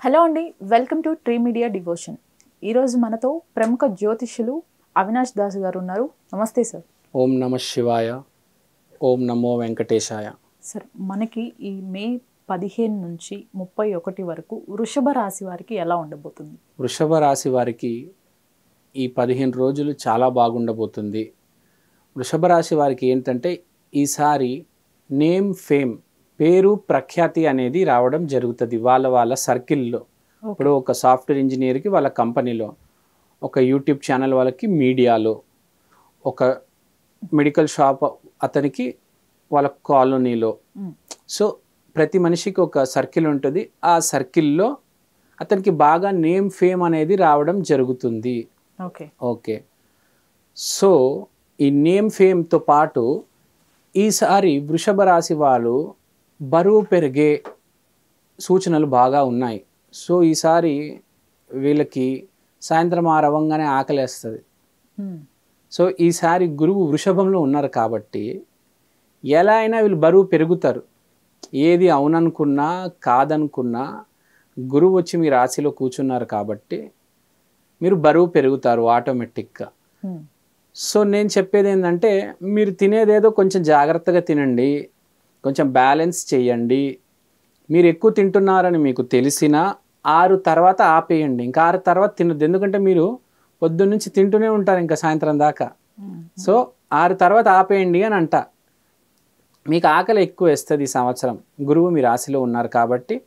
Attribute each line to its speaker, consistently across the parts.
Speaker 1: Hello అండి, welcome to Tree Media Devotion. ఈరోజు మనతో ప్రముఖ జ్యోతిష్యులు అవినాష్ దాస్ గారు ఉన్నారు. నమస్తే సార్.
Speaker 2: ఓం నమ శివాయ. ఓం నమో వెంకటేశాయ.
Speaker 1: సార్, మనకి ఈ మే 15 నుంచి 31 వరకు వృషభ రాశి వారికి ఎలా ఉండబోతుంది?
Speaker 2: వృషభ రాశి వారికి ఈ 15 రోజులు చాలా బాగుండబోతుంది. వృషభ రాశి వారికి ఏంటంటే ఈసారి నేమ్ ఫేమ్, పేరు ప్రఖ్యాతి అనేది రావడం జరుగుతుంది వాళ్ళ సర్కిల్లో. ఇప్పుడు ఒక సాఫ్ట్వేర్ ఇంజనీర్కి వాళ్ళ కంపెనీలో, ఒక యూట్యూబ్ ఛానల్ వాళ్ళకి మీడియాలో, ఒక మెడికల్ షాప్ అతనికి వాళ్ళ కాలనీలో. సో ప్రతి మనిషికి ఒక సర్కిల్ ఉంటుంది. ఆ సర్కిల్లో అతనికి బాగా నేమ్ ఫేమ్ అనేది రావడం జరుగుతుంది. ఓకే. సో ఈ నేమ్ ఫేమ్తో పాటు ఈసారి వృషభ రాశి వాళ్ళు బరువు పెరిగే సూచనలు బాగా ఉన్నాయి. సో ఈసారి వీళ్ళకి సాయంత్రం అవ్వగానే ఆకలేస్తుంది. సో ఈసారి గురువు వృషభంలో ఉన్నారు కాబట్టి ఎలా అయినా వీళ్ళు బరువు పెరుగుతారు. ఏది అవుననుకున్నా కాదనుకున్నా గురువు వచ్చి మీ రాశిలో కూర్చున్నారు కాబట్టి మీరు బరువు పెరుగుతారు ఆటోమేటిక్గా. సో నేను చెప్పేది ఏంటంటే మీరు తినేదేదో కొంచెం జాగ్రత్తగా తినండి, కొంచెం బ్యాలెన్స్ చేయండి. మీరు ఎక్కువ తింటున్నారని మీకు తెలిసినా 6 తర్వాత ఆపేయండి. ఇంకా 6 తర్వాత తినద్దు, ఎందుకంటే మీరు పొద్దున్న నుంచి తింటూనే ఉంటారు ఇంకా సాయంత్రం దాకా. సో 6 తర్వాత ఆపేయండి అని అంట. మీకు ఆకలి ఎక్కువ వేస్తుంది ఈ సంవత్సరం, గురువు మీ రాశిలో ఉన్నారు కాబట్టి.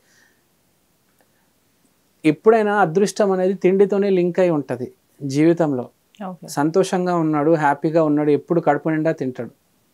Speaker 2: ఎప్పుడైనా అదృష్టం అనేది తిండితోనే లింక్ అయి ఉంటుంది జీవితంలో. సంతోషంగా ఉన్నాడు, హ్యాపీగా ఉన్నాడు, ఎప్పుడు కడుపు నిండా తింటాడు.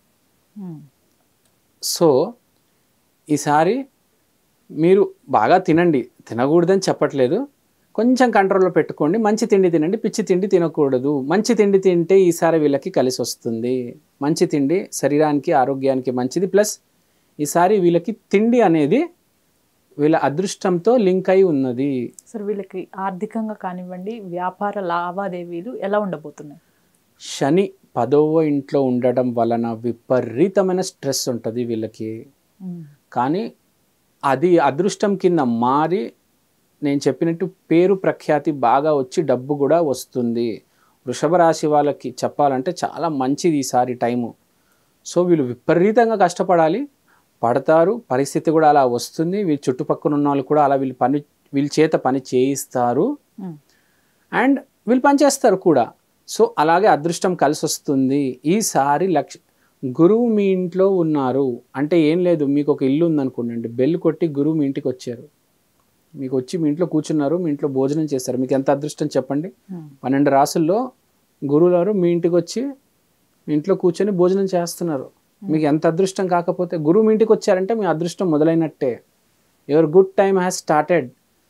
Speaker 2: సో ఈసారి మీరు బాగా తినండి, తినకూడదని చెప్పట్లేదు, కొంచెం కంట్రోల్లో పెట్టుకోండి. మంచి తిండి తినండి, పిచ్చి తిండి తినకూడదు. మంచి తిండి తింటే ఈసారి వీళ్ళకి కలిసి వస్తుంది. మంచి తిండి శరీరానికి ఆరోగ్యానికి మంచిది. ప్లస్ ఈసారి వీళ్ళకి తిండి అనేది వీళ్ళ అదృష్టంతో లింక్ అయి ఉన్నది.
Speaker 1: సార్, వీళ్ళకి ఆర్థికంగా కానివ్వండి, వ్యాపార లావాదేవీలు ఎలా ఉండబోతున్నాయి?
Speaker 2: శని 10వ ఇంట్లో ఉండడం వలన విపరీతమైన స్ట్రెస్ ఉంటుంది వీళ్ళకి. కానీ అది అదృష్టం కింద మారి నేను చెప్పినట్టు పేరు ప్రఖ్యాతి బాగా వచ్చి డబ్బు కూడా వస్తుంది. వృషభ రాశి వాళ్ళకి చెప్పాలంటే చాలా మంచిది ఈసారి టైము. సో వీళ్ళు విపరీతంగా కష్టపడాలి, పడతారు, పరిస్థితి కూడా అలా వస్తుంది. వీళ్ళ చుట్టుపక్కల ఉన్న వాళ్ళు కూడా అలా వీళ్ళ చేత పని చేయిస్తారు అండ్ వీళ్ళు పని చేస్తారు కూడా. సో అలాగే అదృష్టం కలిసి వస్తుంది. ఈసారి గురువు మీ ఇంట్లో ఉన్నారు అంటే ఏం లేదు, మీకు ఒక ఇల్లు ఉందనుకోండి, బెల్ కొట్టి గురువు మీ ఇంటికి వచ్చారు, మీకు వచ్చి మీ ఇంట్లో కూర్చున్నారు, మీ ఇంట్లో భోజనం చేస్తారు. మీకు ఎంత అదృష్టం చెప్పండి. 12 రాసుల్లో గురువు గారు మీ ఇంటికి వచ్చి మీ ఇంట్లో కూర్చొని భోజనం చేస్తున్నారు. మీకు ఎంత అదృష్టం కాకపోతే. గురువు మీ ఇంటికి వచ్చారంటే మీ అదృష్టం మొదలైనట్టే. Your good time has started.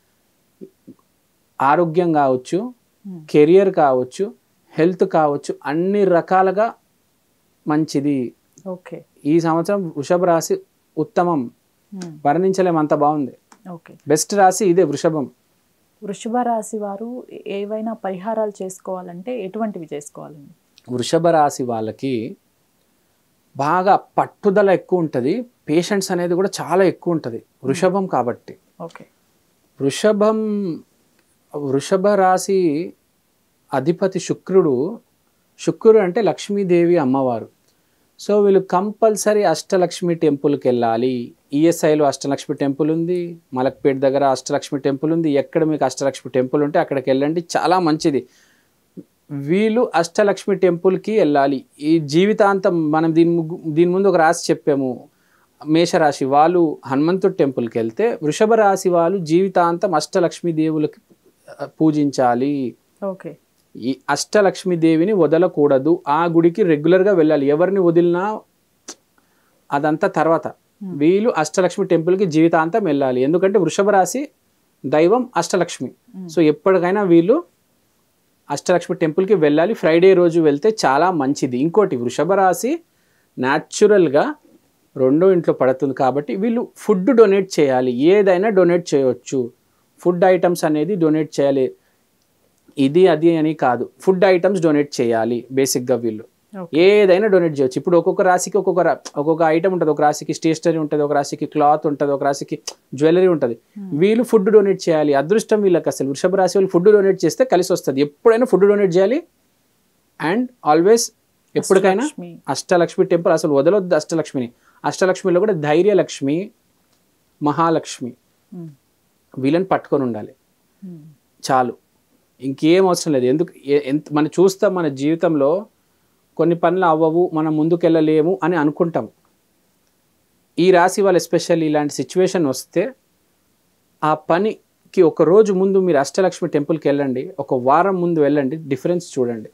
Speaker 2: ఆరోగ్యం కావచ్చు, కెరియర్ కావచ్చు, హెల్త్ కావచ్చు, అన్ని రకాలుగా మంచిది.
Speaker 1: ఓకే.
Speaker 2: ఈ సంవత్సరం వృషభ రాశి ఉత్తమం, వర్ణించలేం, అంత బాగుంది.
Speaker 1: ఓకే.
Speaker 2: బెస్ట్ రాశి ఇదే వృషభం.
Speaker 1: వృషభ రాశి వారు ఏవైనా పరిహారాలు చేసుకోవాలంటే ఎటువంటివి చేసుకోవాలండి? వృషభ
Speaker 2: రాశి వాళ్ళకి బాగా పట్టుదల ఎక్కువ ఉంటుంది, పేషెన్స్ అనేది కూడా చాలా ఎక్కువ ఉంటుంది వృషభం కాబట్టి.
Speaker 1: ఓకే.
Speaker 2: వృషభ రాశి అధిపతి శుక్రుడు అంటే లక్ష్మీదేవి అమ్మవారు. సో వీళ్ళు కంపల్సరీ అష్టలక్ష్మి టెంపుల్కి వెళ్ళాలి. ఈఎస్ఐలో అష్టలక్ష్మి టెంపుల్ ఉంది, మలక్పేట దగ్గర అష్టలక్ష్మి టెంపుల్ ఉంది. ఎక్కడ మీకు అష్టలక్ష్మి టెంపుల్ ఉంటే అక్కడికి వెళ్ళండి, చాలా మంచిది. వీళ్ళు అష్టలక్ష్మి టెంపుల్కి వెళ్ళాలి. ఈ జీవితాంతం మనం దీని ముందు ఒక రాశి చెప్పాము, మేషరాశి వాళ్ళు హనుమంతుడి టెంపుల్కి వెళ్తే, వృషభ రాశి వాళ్ళు జీవితాంతం అష్టలక్ష్మి దేవులకి పూజించాలి.
Speaker 1: ఓకే.
Speaker 2: ఈ అష్టలక్ష్మి దేవిని వదలకూడదు, ఆ గుడికి రెగ్యులర్గా వెళ్ళాలి. ఎవరిని వదిలినా అదంతా తర్వాత. వీళ్ళు అష్టలక్ష్మి టెంపుల్కి జీవితాంతం వెళ్ళాలి, ఎందుకంటే వృషభ రాశి దైవం అష్టలక్ష్మి. సో ఎప్పటికైనా వీళ్ళు అష్టలక్ష్మి టెంపుల్కి వెళ్ళాలి. ఫ్రైడే రోజు వెళ్తే చాలా మంచిది. ఇంకోటి, వృషభ రాశి న్యాచురల్గా 2వ ఇంట్లో పడుతుంది కాబట్టి వీళ్ళు ఫుడ్ డొనేట్ చేయాలి. ఏదైనా డొనేట్ చేయవచ్చు. ఫుడ్ ఐటమ్స్ అనేది డొనేట్ చేయాలి, ఇది అది అని కాదు, ఫుడ్ ఐటమ్స్ డొనేట్ చేయాలి బేసిక్గా వీళ్ళు. ఏదైనా డొనేట్ చేయొచ్చు. ఇప్పుడు ఒక్కొక్క రాశికి ఒక్కొక్క ఐటమ్ ఉంటుంది. ఒక రాశికి స్టేషనరీ ఉంటుంది, ఒక రాశికి క్లాత్ ఉంటుంది, ఒక రాశికి జ్యువెలరీ ఉంటుంది. వీళ్ళు ఫుడ్ డొనేట్ చేయాలి. అదృష్టం వీళ్ళకి అసలు వృషభ రాశి వాళ్ళు ఫుడ్ డొనేట్ చేస్తే కలిసి వస్తుంది. ఎప్పుడైనా ఫుడ్ డొనేట్ చేయాలి. అండ్ ఆల్వేస్ ఎప్పటికైనా అష్టలక్ష్మి టెంపుల్ అసలు వదలొద్దు. అష్టలక్ష్మిలో కూడా ధైర్యలక్ష్మి, మహాలక్ష్మి వీళ్ళని పట్టుకొని ఉండాలి చాలు, ఇంకేం అవసరం లేదు. ఎందుకు మనం చూస్తాం మన జీవితంలో కొన్ని పనులు అవ్వవు, మనం ముందుకెళ్ళలేము అని అనుకుంటాం. ఈ రాశి వాళ్ళు ఎస్పెషల్లీ ఇలాంటి సిచ్యువేషన్ వస్తే ఆ పనికి ఒక రోజు ముందు మీరు అష్టలక్ష్మి టెంపుల్కి వెళ్ళండి, ఒక వారం ముందు వెళ్ళండి, డిఫరెన్స్ చూడండి.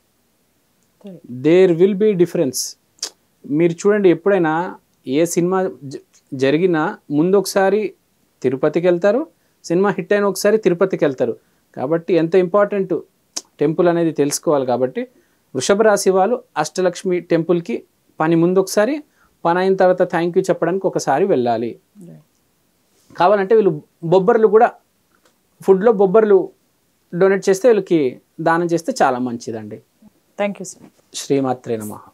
Speaker 2: There will be difference. మీరు చూడండి, ఎప్పుడైనా ఏ సినిమా జరిగినా ముందు ఒకసారి తిరుపతికి వెళ్తారు, సినిమా హిట్ అయిన ఒకసారి తిరుపతికి వెళ్తారు. కాబట్టి ఎంత ఇంపార్టెంట్ టెంపుల్ అనేది తెలుసుకోవాలి. కాబట్టి వృషభ రాశి వాళ్ళు అష్టలక్ష్మి టెంపుల్కి పని ముందు ఒకసారి, పని అయిన తర్వాత థ్యాంక్ యూ చెప్పడానికి ఒకసారి వెళ్ళాలి. కావాలంటే వీళ్ళు బొబ్బర్లు కూడా ఫుడ్లో బొబ్బర్లు డొనేట్ చేస్తే వీళ్ళకి దానం చేస్తే చాలా మంచిదండి.
Speaker 1: Thank you sir.
Speaker 2: శ్రీమాత్రే నమః.